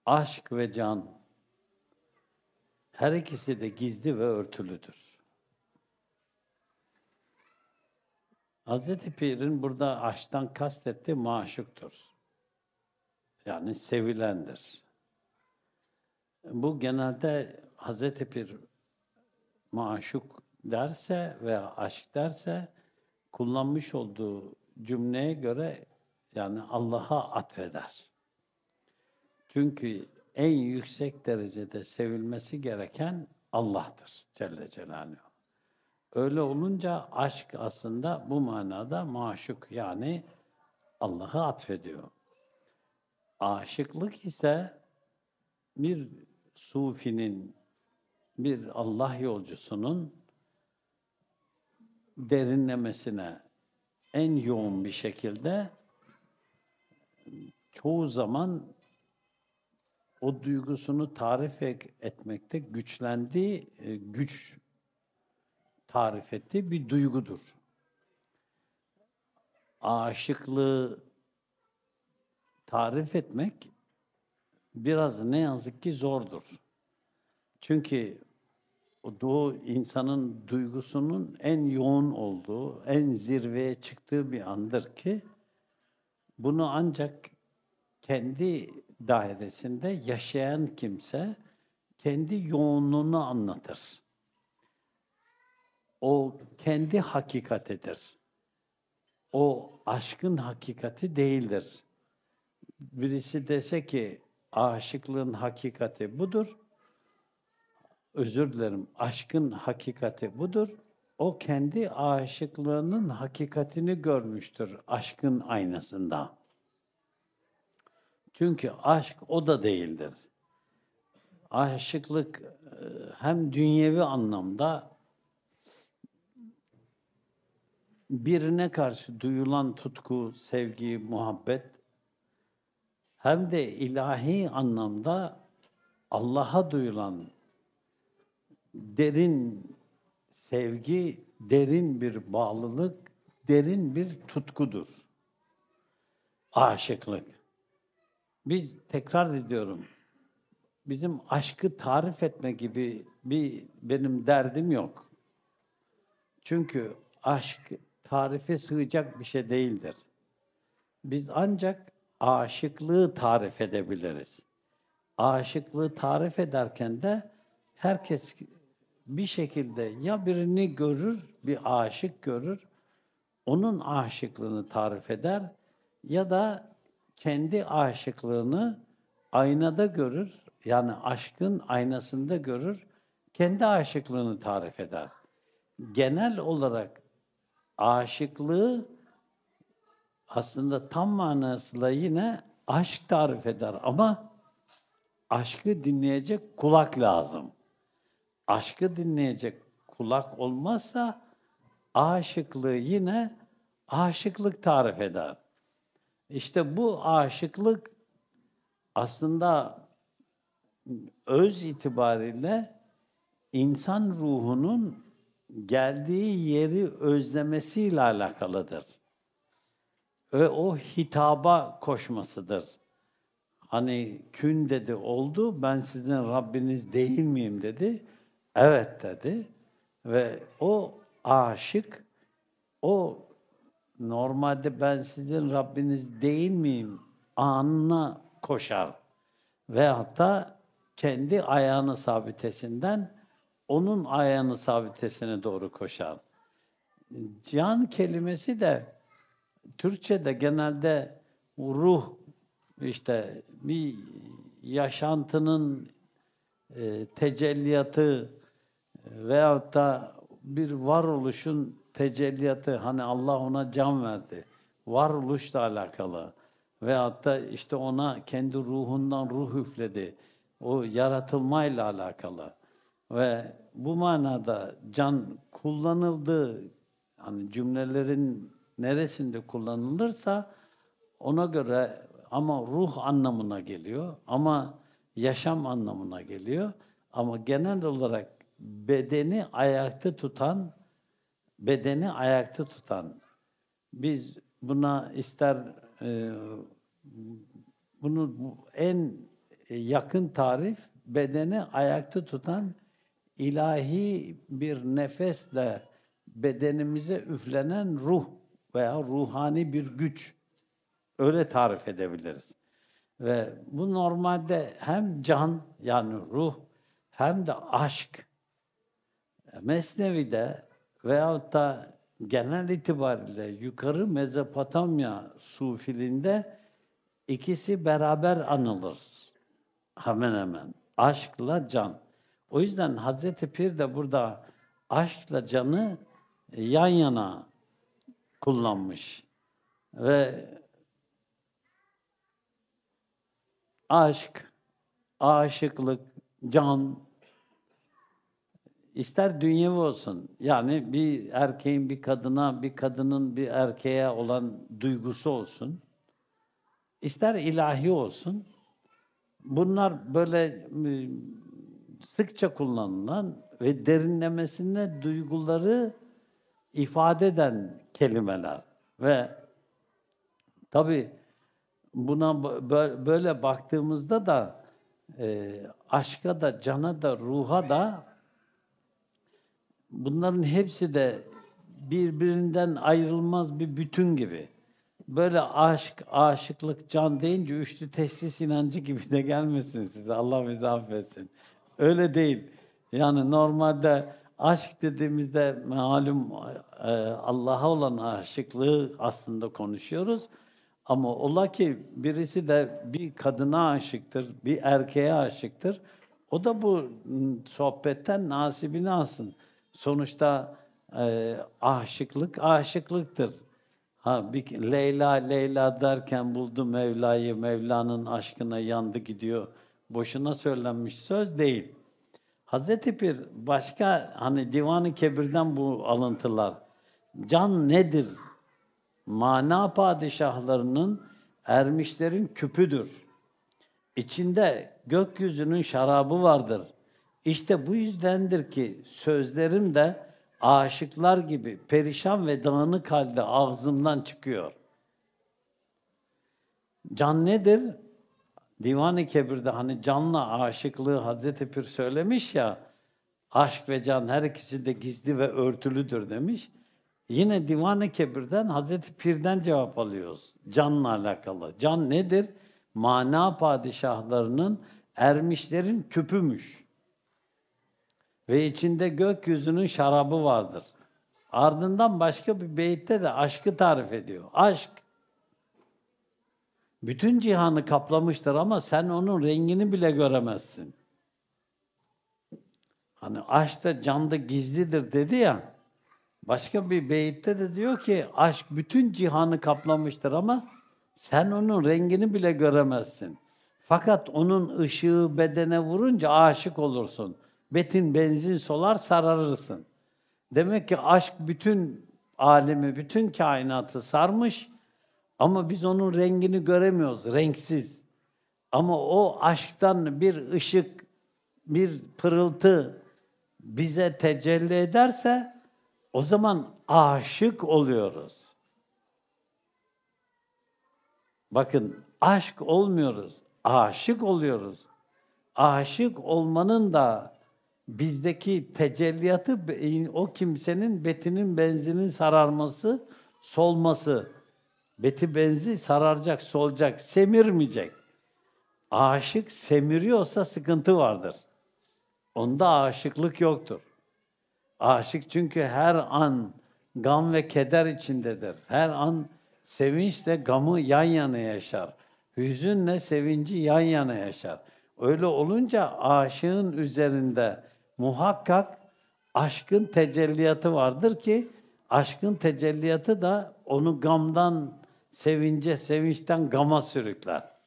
Aşk ve can, her ikisi de gizli ve örtülüdür. Hazreti Pir'in burada aşktan kastettiği maşuktur. Yani sevilendir. Bu genelde Hazreti Pir maşuk derse veya aşk derse kullanmış olduğu cümleye göre yani Allah'a atfeder. Çünkü en yüksek derecede sevilmesi gereken Allah'tır Celle Celaluhu. Öyle olunca aşk aslında bu manada maşuk yani Allah'a atfediyor. Aşıklık ise bir sufinin, bir Allah yolcusunun derinlemesine en yoğun bir şekilde çoğu zaman o duygusunu tarif etmekte güçlendiği, güç tarif ettiği bir duygudur. Aşıklığı tarif etmek biraz ne yazık ki zordur. Çünkü o insanın duygusunun en yoğun olduğu, en zirveye çıktığı bir andır ki bunu ancak kendi dairesinde yaşayan kimse kendi yoğunluğunu anlatır. O kendi hakikatidir. O aşkın hakikati değildir. Birisi dese ki aşıklığın hakikati budur. Özür dilerim, aşkın hakikati budur. O kendi aşıklığının hakikatini görmüştür aşkın aynasında. Çünkü aşk o da değildir. Aşıklık hem dünyevi anlamda birine karşı duyulan tutku, sevgi, muhabbet hem de ilahi anlamda Allah'a duyulan derin sevgi, derin bir bağlılık, derin bir tutkudur. Aşıklık. Biz tekrar ediyorum, bizim aşkı tarif etme gibi benim derdim yok. Çünkü aşk tarife sığacak bir şey değildir. Biz ancak aşıklığı tarif edebiliriz. Aşıklığı tarif ederken de herkes bir şekilde ya birini görür, bir aşık görür, onun aşıklığını tarif eder ya da kendi aşıklığını aynada görür, yani aşkın aynasında görür, kendi aşıklığını tarif eder. Genel olarak aşıklığı aslında tam manasıyla yine aşk tarif eder ama aşkı dinleyecek kulak lazım. Aşkı dinleyecek kulak olmazsa aşıklığı yine aşıklık tarif eder. İşte bu aşıklık aslında öz itibariyle insan ruhunun geldiği yeri özlemesiyle alakalıdır. Ve o hitaba koşmasıdır. Hani kün dedi oldu, ben sizin Rabbiniz değil miyim dedi. Evet dedi. Ve o aşık, o normalde ben sizin Rabbiniz değil miyim anına koşar. Ve hatta kendi ayağını sabitesinden onun ayağını sabitesine doğru koşar. Can kelimesi de Türkçe'de genelde ruh, işte bir yaşantının tecelliyatı veyahut da bir varoluşun tecelliyatı, hani Allah ona can verdi, varoluşla alakalı veyahut da işte ona kendi ruhundan ruh üfledi, o yaratılmayla alakalı ve bu manada can kullanıldığı, hani cümlelerin neresinde kullanılırsa ona göre ama ruh anlamına geliyor, ama yaşam anlamına geliyor. Ama genel olarak bedeni ayakta tutan, biz buna ister bunu en yakın tarif, bedeni ayakta tutan ilahi bir nefesle bedenimize üflenen ruh veya ruhani bir güç. Öyle tarif edebiliriz. Ve bu normalde hem can yani ruh hem de aşk. Mesnevi'de veyahut da genel itibariyle yukarı Mezopotamya sufiliğinde ikisi beraber anılır. Hemen hemen. Aşkla can. O yüzden Hazreti Pir de burada aşkla canı yan yana kullanmış. Ve aşk, aşıklık, can, ister dünyevi olsun. Yani bir erkeğin bir kadına, bir kadının bir erkeğe olan duygusu olsun. İster ilahi olsun. Bunlar böyle sıkça kullanılan ve derinlemesine duyguları ifade eden kelimeler. Ve tabii buna böyle baktığımızda da aşka da, cana da, ruha da bunların hepsi de birbirinden ayrılmaz bir bütün gibi. Böyle aşk, aşıklık, can deyince üçlü teşhis inancı gibi de gelmesin size. Allah bizi affetsin. Öyle değil. Yani normalde aşk dediğimizde malum Allah'a olan aşıklığı aslında konuşuyoruz. Ama ola ki birisi de bir kadına aşıktır, bir erkeğe aşıktır. O da bu sohbetten nasibini alsın. Sonuçta aşıklık aşıklıktır. Ha, bir Leyla Leyla derken buldu Mevla'yı, Mevla'nın aşkına yandı gidiyor. Boşuna söylenmiş söz değil. Hazreti Pir başka hani Divan-ı Kebir'den bu alıntılar. Can nedir? Mana padişahlarının, ermişlerin küpüdür. İçinde gökyüzünün şarabı vardır. İşte bu yüzdendir ki sözlerim de aşıklar gibi perişan ve dağınık halde ağzımdan çıkıyor. Can nedir? Divan-ı Kebir'de hani canla aşıklığı Hazreti Pir söylemiş ya, aşk ve can her ikisi de gizli ve örtülüdür demiş. Yine Divan-ı Kebir'den Hazreti Pir'den cevap alıyoruz. Canla alakalı. Can nedir? Mana padişahlarının, ermişlerin küpümüş. Ve içinde gökyüzünün şarabı vardır. Ardından başka bir beytte de aşkı tarif ediyor. Aşk, bütün cihanı kaplamıştır ama sen onun rengini bile göremezsin. Hani aşk da can da gizlidir dedi ya, başka bir beytte de diyor ki aşk bütün cihanı kaplamıştır ama sen onun rengini bile göremezsin. Fakat onun ışığı bedene vurunca aşık olursun. Betin benzin solar sararırsın. Demek ki aşk bütün alemi, bütün kainatı sarmış ama biz onun rengini göremiyoruz, renksiz. Ama o aşktan bir ışık, bir pırıltı bize tecelli ederse o zaman aşık oluyoruz. Bakın, aşk olmuyoruz, aşık oluyoruz. Aşık olmanın da bizdeki tecelliyatı o kimsenin betinin benzinin sararması, solması. Beti benzi sararacak, solacak, semirmeyecek. Aşık semiriyorsa sıkıntı vardır. Onda aşıklık yoktur. Aşık çünkü her an gam ve keder içindedir. Her an sevinçle gamı yan yana yaşar. Hüzünle sevinci yan yana yaşar. Öyle olunca aşığın üzerinde muhakkak aşkın tecelliyatı vardır ki aşkın tecelliyatı da onu gamdan sevince, sevinçten gama sürükler.